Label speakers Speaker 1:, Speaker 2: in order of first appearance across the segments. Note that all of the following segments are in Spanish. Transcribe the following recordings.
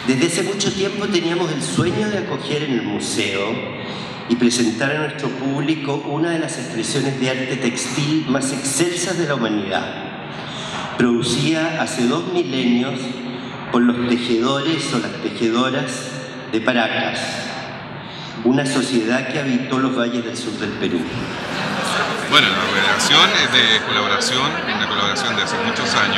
Speaker 1: Desde hace mucho tiempo teníamos el sueño de acoger en el museo y presentar a nuestro público una de las expresiones de arte textil más excelsas de la humanidad, producida hace 2 milenios por los tejedores o las tejedoras de Paracas, una sociedad que habitó los valles del sur del Perú.
Speaker 2: Bueno, la organización es de colaboración, una colaboración de hace muchos años.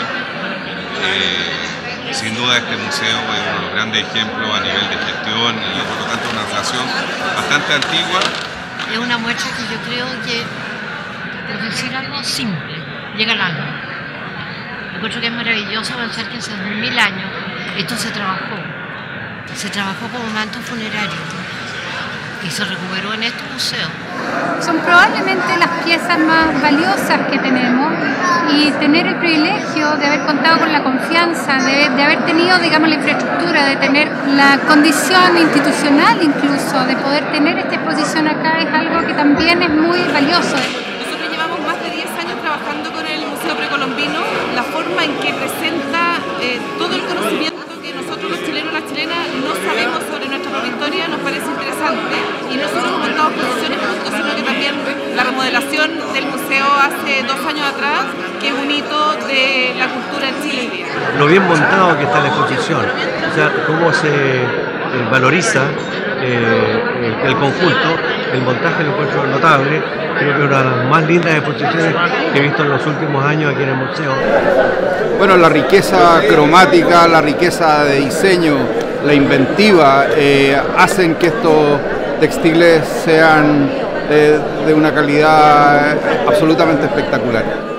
Speaker 2: Sin duda este museo es uno de los grandes ejemplos a nivel de gestión y por lo tanto una relación bastante antigua.
Speaker 3: Es una muestra que yo creo que, por decir algo simple, llega al alma. Encuentro que es maravilloso pensar que hace 2000 años esto se trabajó como manto funerario y se recuperó en este museo.
Speaker 4: Son probablemente las piezas más valiosas que tenemos, y tener el privilegio de haber contado con la confianza, de haber tenido, digamos, la infraestructura, de tener la condición institucional incluso, de poder tener esta exposición acá, es algo que también es muy valioso.
Speaker 5: Nosotros llevamos más de 10 años trabajando con el Museo Precolombino. La forma en que presenta todo el conocimiento que nosotros los chilenos y las chilenas no sabemos sobre nuestra propia historia nos parece interesante, y no solo hemos montado exposiciones juntos, sino que también la remodelación del museo hace 2 años atrás, que es un hito de la cultura en Chile hoy día.
Speaker 6: Lo bien montado que está la exposición, o sea, cómo se valoriza el conjunto, el montaje lo encuentro notable. Creo que es una de las más lindas exposiciones que he visto en los últimos años aquí en el museo.
Speaker 7: Bueno, la riqueza cromática, la riqueza de diseño, la inventiva, hacen que estos textiles sean de una calidad absolutamente espectacular.